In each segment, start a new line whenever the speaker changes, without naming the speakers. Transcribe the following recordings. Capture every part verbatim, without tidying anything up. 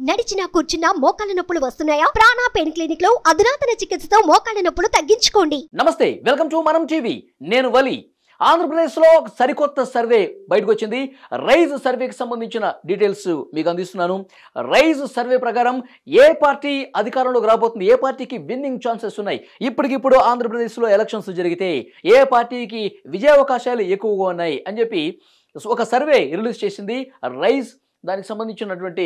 నడిచినా కూర్చున్నా మోకాళ్ళ నొప్పులు వస్తున్నాయా? ప్రాణ పెయిన్ క్లినిక్ లో అధునాతన చికిత్సతో మోకాళ్ళ నొప్పులు తగ్గించుకోండి.
నమస్తే, వెల్కమ్ టు మనం టీవీ. నేను వలి. ఆంధ్రప్రదేశ్లో సరికొత్త సర్వే బయటకు వచ్చింది. రైజ్ సర్వేకి సంబంధించిన డీటెయిల్స్ మీకు అందిస్తున్నాను. రైజ్ సర్వే ప్రకారం ఏ పార్టీ అధికారంలోకి రాబోతుంది, ఏ పార్టీకి విన్నింగ్ ఛాన్సెస్ ఉన్నాయి, ఇప్పటికిప్పుడు ఆంధ్రప్రదేశ్లో ఎలక్షన్స్ జరిగితే ఏ పార్టీకి విజయావకాశాలు ఎక్కువగా ఉన్నాయి అని చెప్పి ఒక సర్వే రిలీజ్ చేసింది రైజ్. దానికి సంబంధించినటువంటి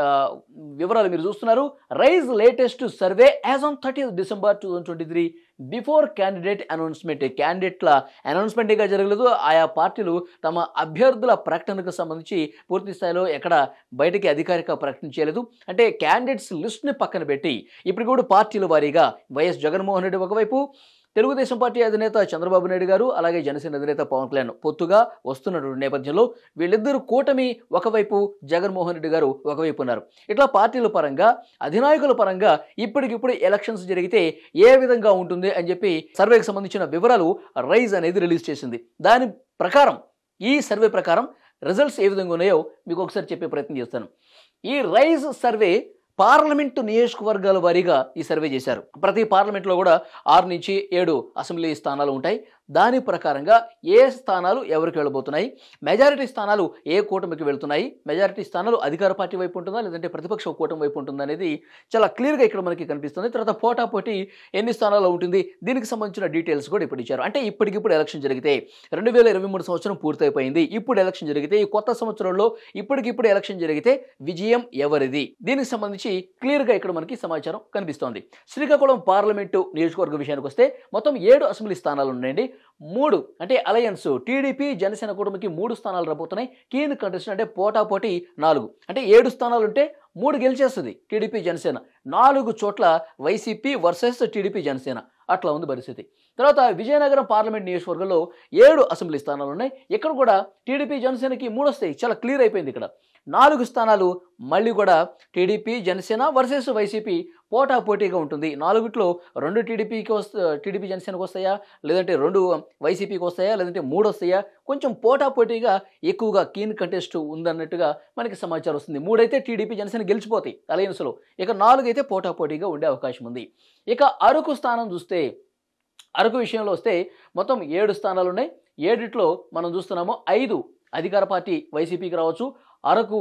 వివరాలు మీరు చూస్తున్నారు. Rise latest survey as on thirty December two thousand twenty three before candidate announcement. క్యాండిడేట్ల అనౌన్స్మెంట్ ఇంకా జరగలేదు. ఆయా పార్టీలు తమ అభ్యర్థుల ప్రకటనకు సంబంధించి పూర్తి స్థాయిలో ఎక్కడ బయటికి అధికారిక ప్రకటన చేయలేదు. అంటే క్యాండిడేట్స్ లిస్ట్ని పక్కన పెట్టి ఇప్పుడు కూడా పార్టీల వారీగా వైఎస్ జగన్మోహన్ రెడ్డి ఒకవైపు, తెలుగుదేశం పార్టీ అధినేత చంద్రబాబు నాయుడు గారు, అలాగే జనసేన అధినేత పవన్ కళ్యాణ్ పొత్తుగా వస్తున్నటువంటి నేపథ్యంలో వీళ్ళిద్దరు కూటమి ఒకవైపు, జగన్మోహన్ రెడ్డి గారు ఒకవైపు ఉన్నారు. ఇట్లా పార్టీల పరంగా, అధినాయకుల పరంగా ఇప్పటికిప్పుడు ఎలక్షన్స్ జరిగితే ఏ విధంగా ఉంటుంది అని చెప్పి సర్వేకి సంబంధించిన వివరాలు రైజ్ అనేది రిలీజ్ చేసింది. దాని ప్రకారం, ఈ సర్వే ప్రకారం రిజల్ట్స్ ఏ విధంగా ఉన్నాయో మీకు ఒకసారి చెప్పే ప్రయత్నం చేస్తాను. ఈ రైజ్ సర్వే పార్లమెంటు నియోజకవర్గాల వారీగా ఈ సర్వే చేశారు. ప్రతి పార్లమెంట్లో కూడా ఆరు నుంచి ఏడు అసెంబ్లీ స్థానాలు ఉంటాయి. దాని ప్రకారంగా ఏ స్థానాలు ఎవరికి వెళ్ళబోతున్నాయి, మెజారిటీ స్థానాలు ఏ కూటమికి వెళ్తున్నాయి, మెజారిటీ స్థానాలు అధికార పార్టీ వైపు ఉంటుందా లేదంటే ప్రతిపక్ష కూటమి వైపు ఉంటుందా అనేది చాలా క్లియర్గా ఇక్కడ మనకి కనిపిస్తుంది. తర్వాత పోటాపోటీ ఎన్ని స్థానాల్లో ఉంటుంది, దీనికి సంబంధించిన డీటెయిల్స్ కూడా ఇప్పుడు ఇచ్చారు. అంటే ఇప్పటికిప్పుడు ఎలక్షన్ జరిగితే రెండు వేల ఇరవై మూడు సంవత్సరం పూర్తయిపోయింది. ఇప్పుడు ఎలక్షన్ జరిగితే, ఈ కొత్త సంవత్సరంలో ఇప్పటికిప్పుడు ఎలక్షన్ జరిగితే విజయం ఎవరిది, దీనికి సంబంధించి క్లియర్గా ఇక్కడ మనకి సమాచారం కనిపిస్తోంది. శ్రీకాకుళం పార్లమెంటు నియోజకవర్గ విషయానికి వస్తే మొత్తం ఏడు అసెంబ్లీ స్థానాలు ఉన్నాయండి. మూడు అంటే అలయన్స్ టీడీపీ జనసేన కూటమికి మూడు స్థానాలు రాబోతున్నాయి. కీన్ కంటెస్ట్ అంటే పోటాపోటీ నాలుగు. అంటే ఏడు స్థానాలు ఉంటే మూడు గెలిచేస్తుంది టీడీపీ జనసేన, నాలుగు చోట్ల వైసీపీ వర్సెస్ టీడీపీ జనసేన, అట్లా ఉంది పరిస్థితి. తర్వాత విజయనగరం పార్లమెంట్ నియోజకవర్గంలో ఏడు అసెంబ్లీ స్థానాలు ఉన్నాయి. ఇక్కడ కూడా టీడీపీ జనసేనకి మూడు వస్తాయి. చాలా క్లియర్ అయిపోయింది. ఇక్కడ నాలుగు స్థానాలు మళ్ళీ కూడా టీడీపీ జనసేన వర్సెస్ వైసీపీ పోటాపోటీగా ఉంటుంది. నాలుగుట్లో రెండు టీడీపీకి వస్తా టీడీపీ జనసేనకు వస్తాయా, లేదంటే రెండు వైసీపీకి వస్తాయా, లేదంటే మూడు వస్తాయా, కొంచెం పోటాపోటీగా ఎక్కువగా కీన్ కంటెస్ట్ ఉందన్నట్టుగా మనకి సమాచారం వస్తుంది. మూడైతే టీడీపీ జనసేన గెలిచిపోతాయి అలయన్స్లో, ఇక నాలుగు అయితే పోటాపోటీగా ఉండే అవకాశం ఉంది. ఇక అరకు స్థానం చూస్తే, అరకు విషయంలో వస్తే మొత్తం ఏడు స్థానాలు ఉన్నాయి. ఏడిట్లో మనం చూస్తున్నాము ఐదు అధికార పార్టీ వైసీపీకి రావచ్చు. అరకు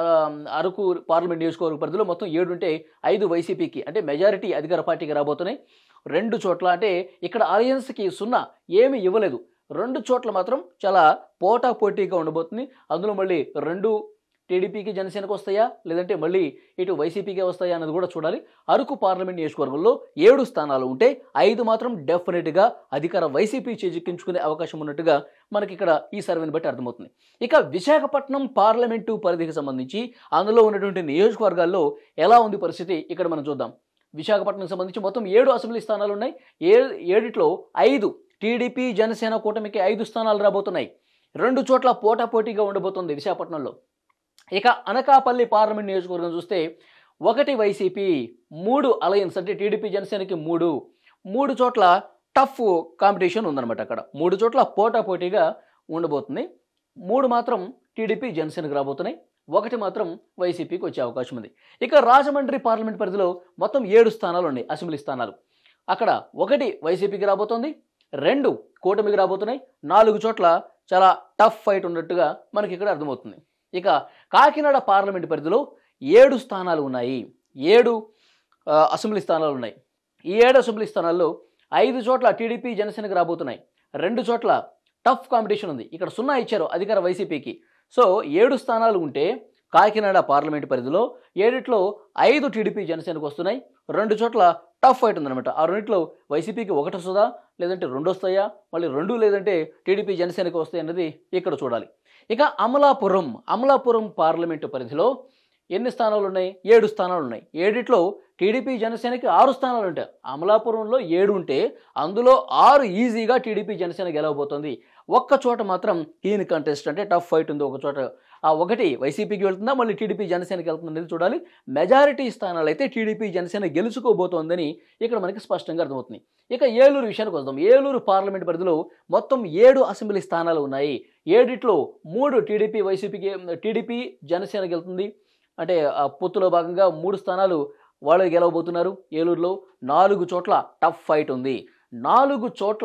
అరకు పార్లమెంట్ నియోజకవర్గ పరిధిలో మొత్తం ఏడు ఉంటే ఐదు వైసీపీకి, అంటే మెజారిటీ అధికార పార్టీకి రాబోతున్నాయి. రెండు చోట్ల అంటే ఇక్కడ అలయన్స్కి సున్నా ఏమీ ఇవ్వలేదు. రెండు చోట్ల మాత్రం చాలా పోటాపోటీగా ఉండబోతుంది. అందులో మళ్ళీ రెండు టీడీపీకి జనసేనకు వస్తాయా, లేదంటే మళ్ళీ ఇటు వైసీపీకే వస్తాయా అన్నది కూడా చూడాలి. అరకు పార్లమెంట్ నియోజకవర్గంలో ఏడు స్థానాలు ఉంటే ఐదు మాత్రం డెఫినెట్గా అధికార వైసీపీ చేజిక్కించుకునే అవకాశం ఉన్నట్టుగా మనకి ఇక్కడ ఈ సర్వేని బట్టి అర్థమవుతుంది. ఇక విశాఖపట్నం పార్లమెంటు పరిధికి సంబంధించి అందులో ఉన్నటువంటి నియోజకవర్గాల్లో ఎలా ఉంది పరిస్థితి ఇక్కడ మనం చూద్దాం. విశాఖపట్నంకి సంబంధించి మొత్తం ఏడు అసెంబ్లీ స్థానాలు ఉన్నాయి. ఏ ఏడిట్లో ఐదు టీడీపీ జనసేన కూటమికి ఐదు స్థానాలు రాబోతున్నాయి. రెండు చోట్ల పోటాపోటీగా ఉండబోతుంది విశాఖపట్నంలో. ఇక అనకాపల్లి పార్లమెంట్ నియోజకవర్గం చూస్తే ఒకటి వైసీపీ, మూడు అలయన్స్ అంటే టీడీపీ జనసేనకి మూడు, మూడు చోట్ల టఫ్ కాంపిటీషన్ ఉందన్నమాట. అక్కడ మూడు చోట్ల పోటాపోటీగా ఉండబోతుంది. మూడు మాత్రం టీడీపీ జనసేనకు రాబోతున్నాయి, ఒకటి మాత్రం వైసీపీకి వచ్చే అవకాశం ఉంది. ఇక రాజమండ్రి పార్లమెంట్ పరిధిలో మొత్తం ఏడు స్థానాలు ఉన్నాయి, అసెంబ్లీ స్థానాలు. అక్కడ ఒకటి వైసీపీకి రాబోతోంది, రెండు కూటమికి రాబోతున్నాయి, నాలుగు చోట్ల చాలా టఫ్ ఫైట్ ఉన్నట్టుగా మనకి ఇక్కడ అర్థమవుతుంది. ఇక కాకినాడ పార్లమెంట్ పరిధిలో ఏడు స్థానాలు ఉన్నాయి, ఏడు అసెంబ్లీ స్థానాలు ఉన్నాయి. ఈ ఏడు అసెంబ్లీ స్థానాల్లో ఐదు చోట్ల టీడీపీ జనసేనకు రాబోతున్నాయి, రెండు చోట్ల టఫ్ కాంపిటీషన్ ఉంది. ఇక్కడ సున్నా ఇచ్చారు అధికార వైసీపీకి. సో ఏడు స్థానాలు ఉంటే కాకినాడ పార్లమెంట్ పరిధిలో ఏడిట్లో ఐదు టీడీపీ జనసేనకు వస్తున్నాయి, రెండు చోట్ల టఫ్ ఫైట్ ఉందన్నమాట. ఆ రెండిట్లో వైసీపీకి ఒకటి వస్తుందా, లేదంటే రెండు వస్తాయా, మళ్ళీ రెండు లేదంటే టీడీపీ జనసేనకు వస్తాయి అన్నది ఇక్కడ చూడాలి. ఇక అమలాపురం, అమలాపురం పార్లమెంటు పరిధిలో ఎన్ని స్థానాలు ఉన్నాయి, ఏడు స్థానాలు ఉన్నాయి. ఏడిట్లో టీడీపీ జనసేనకి ఆరు స్థానాలు ఉంటాయి. అమలాపురంలో ఏడు ఉంటే అందులో ఆరు ఈజీగా టీడీపీ జనసేన గెలవబోతోంది. ఒక్క చోట మాత్రం కీన్ కంటెస్ట్ అంటే టఫ్ ఫైట్ ఉంది. ఒక చోట ఆ ఒకటి వైసీపీకి వెళ్తుందా, మళ్ళీ టీడీపీ జనసేనకి వెళ్తుందా అనేది చూడాలి. మెజారిటీ స్థానాలు అయితే టీడీపీ జనసేన గెలుచుకోబోతోందని ఇక్కడ మనకి స్పష్టంగా అర్థమవుతుంది. ఇక ఏలూరు విషయానికి వద్దాం. ఏలూరు పార్లమెంట్ పరిధిలో మొత్తం ఏడు అసెంబ్లీ స్థానాలు ఉన్నాయి. ఏడిట్లో మూడు టీడీపీ వైసీపీకి టీడీపీ జనసేనకి వెళ్తుంది, అంటే ఆ పొత్తులో భాగంగా మూడు స్థానాలు వాళ్ళు గెలవబోతున్నారు. ఏలూరులో నాలుగు చోట్ల టఫ్ ఫైట్ ఉంది. నాలుగు చోట్ల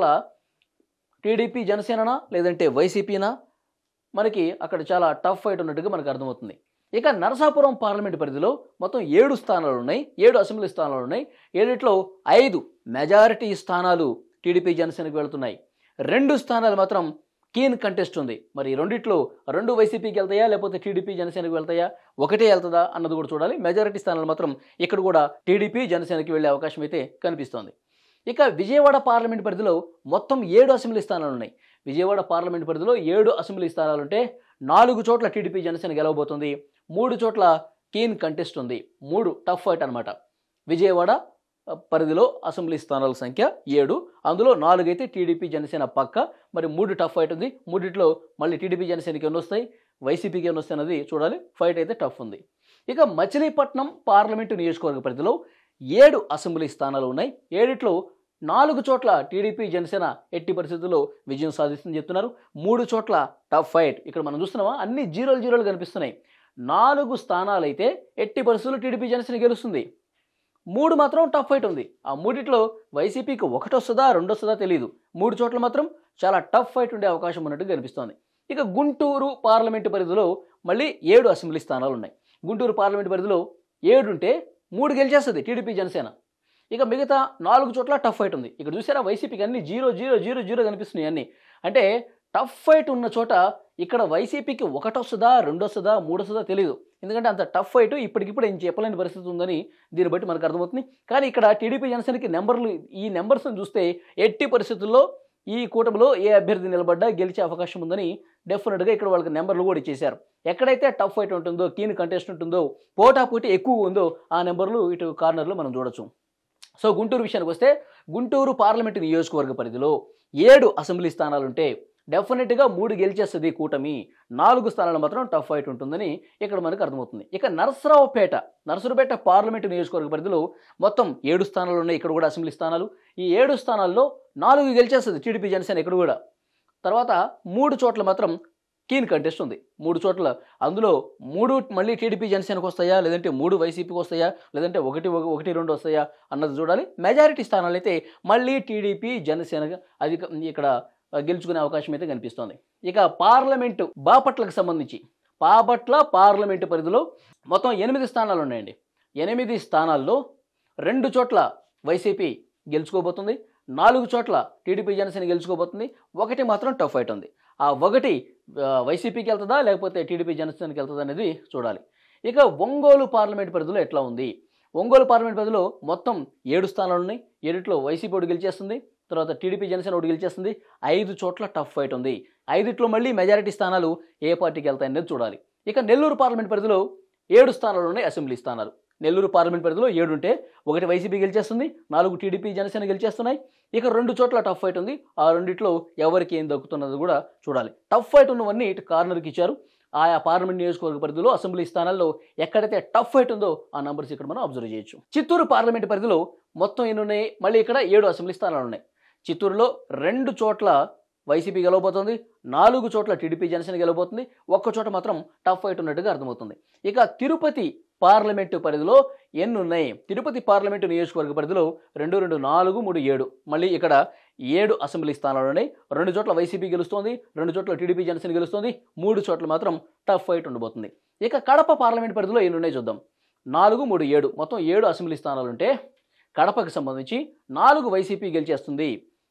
టీడీపీ జనసేననా లేదంటే వైసీపీనా, మనకి అక్కడ చాలా టఫ్ ఫైట్ ఉన్నట్టుగా మనకు అర్థమవుతుంది. ఇక నరసాపురం పార్లమెంటు పరిధిలో మొత్తం ఏడు స్థానాలు ఉన్నాయి, ఏడు అసెంబ్లీ స్థానాలు ఉన్నాయి. ఏడిట్లో ఐదు మెజారిటీ స్థానాలు టీడీపీ జనసేనకు వెళుతున్నాయి. రెండు స్థానాలు మాత్రం కీన్ కంటెస్ట్ ఉంది. మరి రెండిట్లో రెండు వైసీపీకి వెళ్తాయా లేకపోతే టీడీపీ జనసేనకు వెళ్తాయా, ఒకటే వెళ్తుందా అన్నది కూడా చూడాలి. మెజారిటీ స్థానాలు మాత్రం ఇక్కడ కూడా టీడీపీ జనసేనకి వెళ్ళే అవకాశం అయితే కనిపిస్తోంది. ఇక విజయవాడ పార్లమెంట్ పరిధిలో మొత్తం ఏడు అసెంబ్లీ స్థానాలు ఉన్నాయి. విజయవాడ పార్లమెంట్ పరిధిలో ఏడు అసెంబ్లీ స్థానాలు ఉంటే నాలుగు చోట్ల టీడీపీ జనసేన గెలవబోతుంది, మూడు చోట్ల కీన్ కంటెస్ట్ ఉంది. మూడు టఫ్ ఫైట్ అనమాట. విజయవాడ పరిధిలో అసెంబ్లీ స్థానాల సంఖ్య ఏడు, అందులో నాలుగు అయితే టీడీపీ జనసేన పక్క, మరి మూడు టఫ్ ఫైట్ ఉంది. మూడిట్లో మళ్ళీ టీడీపీ జనసేనకి ఎన్ని వస్తాయి, వైసీపీకి ఎన్ని వస్తాయి అన్నది చూడాలి. ఫైట్ అయితే టఫ్ ఉంది. ఇక మచిలీపట్నం పార్లమెంటు నియోజకవర్గ పరిధిలో ఏడు అసెంబ్లీ స్థానాలు ఉన్నాయి. ఏడిట్లో నాలుగు చోట్ల టీడీపీ జనసేన ఎట్టి పరిస్థితుల్లో విజయం సాధిస్తుందని చెప్తున్నారు. మూడు చోట్ల టఫ్ ఫైట్. ఇక్కడ మనం చూస్తున్నామా అన్ని జీరోలు జీరోలు కనిపిస్తున్నాయి. నాలుగు స్థానాలు అయితే ఎట్టి పరిస్థితుల్లో టీడీపీ జనసేన గెలుస్తుంది, మూడు మాత్రం టఫ్ ఫైట్ ఉంది. ఆ మూడిట్లో వైసీపీకి ఒకటి వస్తుందా రెండు వస్తుందా తెలియదు. మూడు చోట్ల మాత్రం చాలా టఫ్ ఫైట్ ఉండే అవకాశం ఉన్నట్టు కనిపిస్తోంది. ఇక గుంటూరు పార్లమెంటు పరిధిలో మళ్ళీ ఏడు అసెంబ్లీ స్థానాలు ఉన్నాయి. గుంటూరు పార్లమెంటు పరిధిలో ఏడు ఉంటే మూడు గెలిచేస్తుంది టీడీపీ జనసేన. ఇక మిగతా నాలుగు చోట్ల టఫ్ ఫైట్ ఉంది. ఇక్కడ చూసారా వైసీపీకి అన్ని జీరో జీరో జీరో జీరో కనిపిస్తున్నాయి అన్ని. అంటే టఫ్ ఫైట్ ఉన్న చోట ఇక్కడ వైసీపీకి ఒకటి వస్తుందా రెండు వస్తుందా మూడు వస్తుందా తెలియదు. ఎందుకంటే అంత టఫ్ ఫైట్ ఇప్పటికిప్పుడు ఏం చెప్పలేని పరిస్థితి ఉందని దీన్ని బట్టి మనకు అర్థమవుతుంది. కానీ ఇక్కడ టీడీపీ జనసేనకి నెంబర్లు, ఈ నెంబర్స్ని చూస్తే ఎట్టి పరిస్థితుల్లో ఈ కూటమిలో ఏ అభ్యర్థి నిలబడ్డా గెలిచే అవకాశం ఉందని డెఫినెట్గా ఇక్కడ వాళ్ళకి నెంబర్లు కూడా ఇచ్చేశారు. ఎక్కడైతే టఫ్ ఫైట్ ఉంటుందో, కీన్ కంటెస్ట్ ఉంటుందో, పోటాపోటీ ఎక్కువ ఉందో ఆ నెంబర్లు ఇటు కార్నర్లో మనం చూడొచ్చు. సో గుంటూరు విషయానికి వస్తే గుంటూరు పార్లమెంటు నియోజకవర్గ పరిధిలో ఏడు అసెంబ్లీ స్థానాలు ఉంటే డెఫినెట్గా మూడు గెలిచేస్తుంది కూటమి, నాలుగు స్థానాలు మాత్రం టఫ్ ఫైట్ ఉంటుందని ఇక్కడ మనకు అర్థమవుతుంది. ఇక నరసరావుపేట నరసరావుపేట పార్లమెంటు నియోజకవర్గ పరిధిలో మొత్తం ఏడు స్థానాలు ఉన్నాయి. ఇక్కడ కూడా అసెంబ్లీ స్థానాలు. ఈ ఏడు స్థానాల్లో నాలుగు గెలిచేస్తుంది టీడీపీ జనసేన ఇక్కడ కూడా. తర్వాత మూడు చోట్ల మాత్రం కీన్ కంటెస్ట్ ఉంది. మూడు చోట్ల అందులో మూడు మళ్ళీ టీడీపీ జనసేనకు వస్తాయా లేదంటే మూడు వైసీపీకి వస్తాయా లేదంటే ఒకటి ఒకటి రెండు వస్తాయా అన్నది చూడాలి. మెజారిటీ స్థానాలు అయితే మళ్ళీ టీడీపీ జనసేన అది ఇక్కడ గెలుచుకునే అవకాశం అయితే కనిపిస్తోంది. ఇక పార్లమెంటు బాపట్లకు సంబంధించి బాపట్ల పార్లమెంటు పరిధిలో మొత్తం ఎనిమిది స్థానాలు ఉన్నాయండి. ఎనిమిది స్థానాల్లో రెండు చోట్ల వైసీపీ గెలుచుకోబోతుంది, నాలుగు చోట్ల టీడీపీ జనసేన గెలుచుకోబోతుంది, ఒకటి మాత్రం టఫ్ ఫైట్ ఉంది. ఆ ఒకటి వైసీపీకి వెళ్తుందా లేకపోతే టీడీపీ జనసేనకి వెళ్తుందా అనేది చూడాలి. ఇక ఒంగోలు పార్లమెంట్ పరిధిలో ఎట్లా ఉంది, ఒంగోలు పార్లమెంట్ పరిధిలో మొత్తం ఏడు స్థానాలు ఉన్నాయి. ఏడిట్లో వైసీపీ ఒకటి గెలిచేస్తుంది, తర్వాత టీడీపీ జనసేన ఒకటి గెలిచేస్తుంది. ఐదు చోట్ల టఫ్ ఫైట్ ఉంది. ఐదిట్లో మళ్ళీ మెజారిటీ స్థానాలు ఏ పార్టీకి వెళ్తాయనేది చూడాలి. ఇక నెల్లూరు పార్లమెంట్ పరిధిలో ఏడు స్థానాలు ఉన్నాయి, అసెంబ్లీ స్థానాలు. నెల్లూరు పార్లమెంట్ పరిధిలో ఏడు ఉంటే ఒకటి వైసీపీ గెలిచేస్తుంది, నాలుగు టీడీపీ జనసేన గెలిచేస్తున్నాయి. ఇక రెండు చోట్ల టఫ్ ఫైట్ ఉంది. ఆ రెండిట్లో ఎవరికి ఏం దక్కుతున్నది కూడా చూడాలి. టఫ్ ఫైట్ ఉన్నవన్నీ ఇటు కార్నర్కి ఇచ్చారు. ఆయా పార్లమెంట్ నియోజకవర్గ పరిధిలో అసెంబ్లీ స్థానాల్లో ఎక్కడైతే టఫ్ ఫైట్ ఉందో ఆ నంబర్స్ ఇక్కడ మనం అబ్జర్వ్ చేయొచ్చు. చిత్తూరు పార్లమెంట్ పరిధిలో మొత్తం ఎన్ని ఉన్నాయి, మళ్ళీ ఇక్కడ ఏడు అసెంబ్లీ స్థానాలు ఉన్నాయి. చిత్తూరులో రెండు చోట్ల వైసీపీ గెలవబోతుంది, నాలుగు చోట్ల టీడీపీ జనసేన గెలవబోతుంది, ఒక్క చోట మాత్రం టఫ్ ఫైట్ ఉన్నట్టుగా అర్థమవుతుంది. ఇక తిరుపతి పార్లమెంటు పరిధిలో ఎన్ని ఉన్నాయి, తిరుపతి పార్లమెంటు నియోజకవర్గ పరిధిలో రెండు రెండు నాలుగు మూడు ఏడు, మళ్ళీ ఇక్కడ ఏడు అసెంబ్లీ స్థానాలు ఉన్నాయి. రెండు చోట్ల వైసీపీ గెలుస్తోంది, రెండు చోట్ల టీడీపీ జనసేన గెలుస్తోంది, మూడు చోట్ల మాత్రం టఫ్ ఫైట్ ఉండబోతుంది. ఇక కడప పార్లమెంట్ పరిధిలో ఎన్ని ఉన్నాయి చూద్దాం. నాలుగు మూడు ఏడు, మొత్తం ఏడు అసెంబ్లీ స్థానాలు ఉంటే కడపకి సంబంధించి నాలుగు వైసీపీ గెలిచేస్తుంది.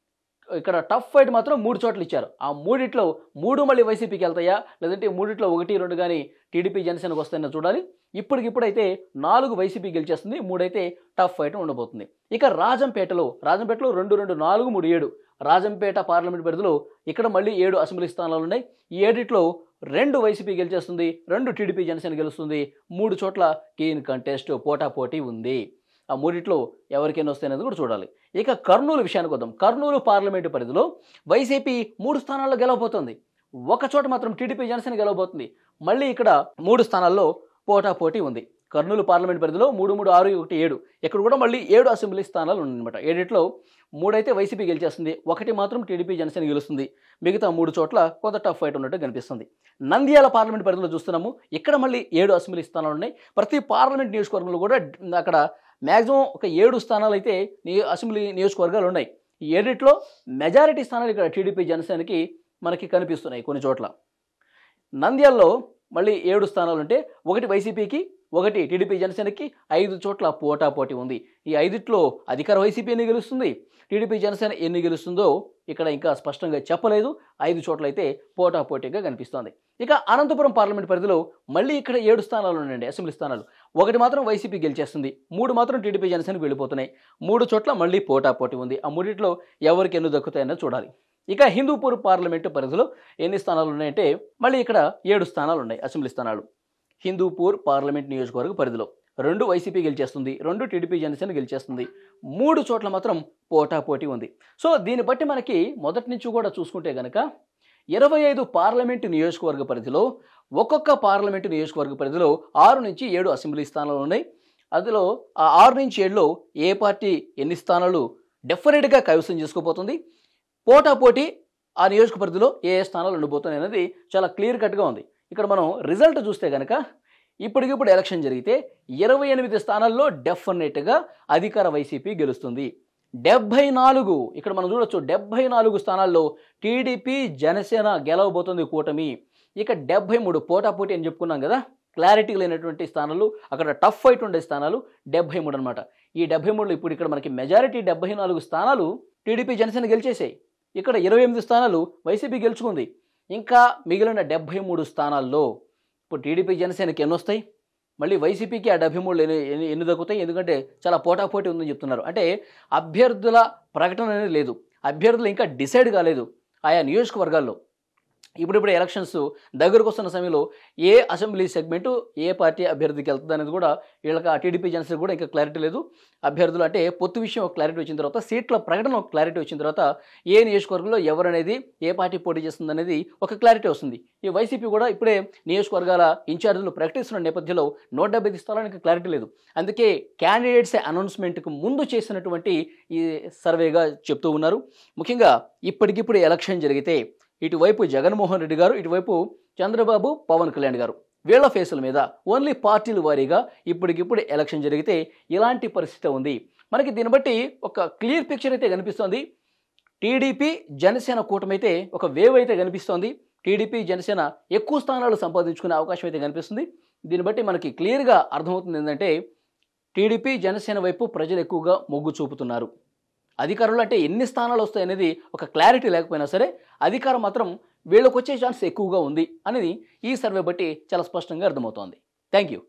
ఇక్కడ టఫ్ ఫైట్ మాత్రం మూడు చోట్ల ఇచ్చారు. ఆ మూడిట్లో మూడు మళ్ళీ వైసీపీకి వెళ్తాయా లేదంటే మూడిట్లో ఒకటి రెండు కానీ టీడీపీ జనసేనకు వస్తాయని చూడాలి. ఇప్పటికిప్పుడైతే నాలుగు వైసీపీ గెలిచేస్తుంది, మూడైతే టఫ్ ఫైట్ ఉండబోతుంది. ఇక రాజంపేటలో రాజంపేటలో రెండు రెండు నాలుగు మూడు ఏడు, రాజంపేట పార్లమెంట్ పరిధిలో ఇక్కడ మళ్ళీ ఏడు అసెంబ్లీ స్థానాలు ఉన్నాయి. ఈ ఏడిట్లో రెండు వైసీపీ గెలిచేస్తుంది, రెండు టీడీపీ జనసేన గెలుస్తుంది, మూడు చోట్ల కీన్ కంటెస్ట్ పోటాపోటీ ఉంది. ఆ మూడిట్లో ఎవరికైనా వస్తాయనేది కూడా చూడాలి. ఇక కర్నూలు విషయానికి వద్దాం. కర్నూలు పార్లమెంటు పరిధిలో వైసీపీ మూడు స్థానాల్లో గెలవబోతుంది, ఒక చోట మాత్రం టీడీపీ జనసేన గెలవబోతుంది. మళ్ళీ ఇక్కడ మూడు స్థానాల్లో పోటాపోటీ ఉంది. కర్నూలు పార్లమెంట్ పరిధిలో మూడు మూడు ఆరు ఒకటి ఏడు ఇక్కడ కూడా మళ్ళీ ఏడు అసెంబ్లీ స్థానాలు ఉన్నాయన్నమాట. ఏడిట్లో మూడైతే వైసీపీ గెలిచేస్తుంది, ఒకటి మాత్రం టీడీపీ జనసేన గెలుస్తుంది. మిగతా మూడు చోట్ల కొంత టఫ్ ఫైట్ ఉన్నట్టు కనిపిస్తుంది. నంద్యాల పార్లమెంట్ పరిధిలో చూస్తున్నాము, ఇక్కడ మళ్ళీ ఏడు అసెంబ్లీ స్థానాలు ఉన్నాయి. ప్రతి పార్లమెంట్ నియోజకవర్గంలో కూడా అక్కడ మ్యాక్సిమం ఒక ఏడు స్థానాలు అయితే అసెంబ్లీ నియోజకవర్గాలు ఉన్నాయి. ఈ ఏడిట్లో మెజారిటీ స్థానాలు ఇక్కడ టీడీపీ జనసేనకి మనకి కనిపిస్తున్నాయి కొన్ని చోట్ల. నంద్యాలలో మళ్ళీ ఏడు స్థానాలు ఉంటే ఒకటి వైసీపీకి, ఒకటి టీడీపీ జనసేనకి, ఐదు చోట్ల పోటాపోటీ ఉంది. ఈ ఐదిట్లో అధికార వైసీపీ ఎన్ని గెలుస్తుంది, టీడీపీ జనసేన ఎన్ని గెలుస్తుందో ఇక్కడ ఇంకా స్పష్టంగా చెప్పలేదు. ఐదు చోట్ల అయితే పోటాపోటీగా కనిపిస్తోంది. ఇక అనంతపురం పార్లమెంట్ పరిధిలో మళ్ళీ ఇక్కడ ఏడు స్థానాలు ఉన్నాయండి అసెంబ్లీ స్థానాలు. ఒకటి మాత్రం వైసీపీ గెలిచేస్తుంది, మూడు మాత్రం టీడీపీ జనసేనకు వెళ్ళిపోతున్నాయి. మూడు చోట్ల మళ్ళీ పోటాపోటీ ఉంది. ఆ మూడిట్లో ఎవరికి ఎన్ని దక్కుతాయన్నో చూడాలి. ఇక హిందూపూర్ పార్లమెంటు పరిధిలో ఎన్ని స్థానాలు ఉన్నాయంటే మళ్ళీ ఇక్కడ ఏడు స్థానాలు ఉన్నాయి అసెంబ్లీ స్థానాలు. హిందూపూర్ పార్లమెంట్ నియోజకవర్గ పరిధిలో రెండు వైసీపీ గెలిచేస్తుంది, రెండు టీడీపీ జనసేన గెలిచేస్తుంది. మూడు చోట్ల మాత్రం పోటాపోటీ ఉంది. సో దీన్ని బట్టి మనకి మొదటి నుంచి కూడా చూసుకుంటే కనుక ఇరవై ఐదు పార్లమెంటు నియోజకవర్గ పరిధిలో ఒక్కొక్క పార్లమెంటు నియోజకవర్గ పరిధిలో ఆరు నుంచి ఏడు అసెంబ్లీ స్థానాలు ఉన్నాయి. అందులో ఆ ఆరు నుంచి ఏడులో ఏ పార్టీ ఎన్ని స్థానాలు డెఫినెట్గా కైవసం చేసుకోబోతుంది, పోటాపోటీ ఆ నియోజక పరిధిలో ఏ ఏ స్థానాలు ఉండబోతున్నాయి అనేది చాలా క్లియర్ కట్గా ఉంది. ఇక్కడ మనం రిజల్ట్ చూస్తే కనుక ఇప్పటికిప్పుడు ఎలక్షన్ జరిగితే ఇరవై ఎనిమిది స్థానాల్లో డెఫినెట్గా అధికార వైసీపీ గెలుస్తుంది. డెబ్బై నాలుగు ఇక్కడ మనం చూడొచ్చు, డెబ్బై నాలుగు స్థానాల్లో టీడీపీ జనసేన గెలవబోతుంది కూటమి. ఇక డెబ్బై మూడు పోటాపోటీ అని చెప్పుకున్నాం కదా, క్లారిటీ లేనటువంటి స్థానాలు, అక్కడ టఫ్ ఫైట్ ఉండే స్థానాలు డెబ్బై మూడు అనమాట. ఈ డెబ్బై మూడులో ఇప్పుడు ఇక్కడ మనకి మెజారిటీ డెబ్బై నాలుగు స్థానాలు టీడీపీ జనసేన గెలిచేసాయి. ఇక్కడ ఇరవై ఎనిమిది స్థానాలు వైసీపీ గెలుచుకుంది. ఇంకా మిగిలిన డెబ్బై మూడు స్థానాల్లో ఇప్పుడు టీడీపీ జనసేనకి ఎన్ని వస్తాయి, మళ్ళీ వైసీపీకి ఆ డెబ్బై మూడు ఎన్ని ఎన్ని దక్కుతాయి, ఎందుకంటే చాలా పోటాపోటీ ఉందని చెప్తున్నారు. అంటే అభ్యర్థుల ప్రకటన అనేది లేదు, అభ్యర్థులు ఇంకా డిసైడ్ కాలేదు ఆయా నియోజకవర్గాల్లో. ఇప్పుడిప్పుడు ఎలక్షన్స్ దగ్గరకు వస్తున్న సమయంలో ఏ అసెంబ్లీ సెగ్మెంటు ఏ పార్టీ అభ్యర్థికి వెళ్తుంది అనేది కూడా వీళ్ళకి ఆ టీడీపీ జనసేన కూడా ఇంకా క్లారిటీ లేదు. అభ్యర్థులు అంటే పొత్తు విషయం ఒక క్లారిటీ వచ్చిన తర్వాత, సీట్ల ప్రకటన ఒక క్లారిటీ వచ్చిన తర్వాత ఏ నియోజకవర్గంలో ఎవరనేది ఏ పార్టీ పోటీ చేస్తుంది అనేది ఒక క్లారిటీ వస్తుంది. ఈ వైసీపీ కూడా ఇప్పుడే నియోజకవర్గాల ఇన్ఛార్జీలు ప్రకటిస్తున్న నేపథ్యంలో నూట డెబ్బై స్థానానికి క్లారిటీ లేదు. అందుకే క్యాండిడేట్స్ అనౌన్స్మెంట్కు ముందు చేసినటువంటి ఈ సర్వేగా చెప్తూ ఉన్నారు. ముఖ్యంగా ఇప్పటికిప్పుడు ఎలక్షన్ జరిగితే ఇటువైపు జగన్మోహన్ రెడ్డి గారు, ఇటువైపు చంద్రబాబు, పవన్ కళ్యాణ్ గారు, వీళ్ళ ఫేసుల మీద ఓన్లీ పార్టీల వారీగా ఇప్పటికిప్పుడు ఎలక్షన్ జరిగితే ఇలాంటి పరిస్థితి ఉంది. మనకి దీన్ని బట్టి ఒక క్లియర్ పిక్చర్ అయితే కనిపిస్తోంది. టీడీపీ జనసేన కూటమి అయితే ఒక వేవ్ అయితే కనిపిస్తోంది. టీడీపీ జనసేన ఎక్కువ స్థానాలు సంపాదించుకునే అవకాశం అయితే కనిపిస్తుంది. దీన్ని బట్టి మనకి క్లియర్గా అర్థమవుతుంది ఏంటంటే టీడీపీ జనసేన వైపు ప్రజలు ఎక్కువగా మొగ్గు చూపుతున్నారు. అధికారంలో అంటే ఎన్ని స్థానాలు వస్తాయనేది ఒక క్లారిటీ లేకపోయినా సరే అధికారం మాత్రం వీళ్ళకి వచ్చే ఛాన్స్ ఎక్కువగా ఉంది అనేది ఈ సర్వే బట్టి చాలా స్పష్టంగా అర్థమవుతోంది. Thank you.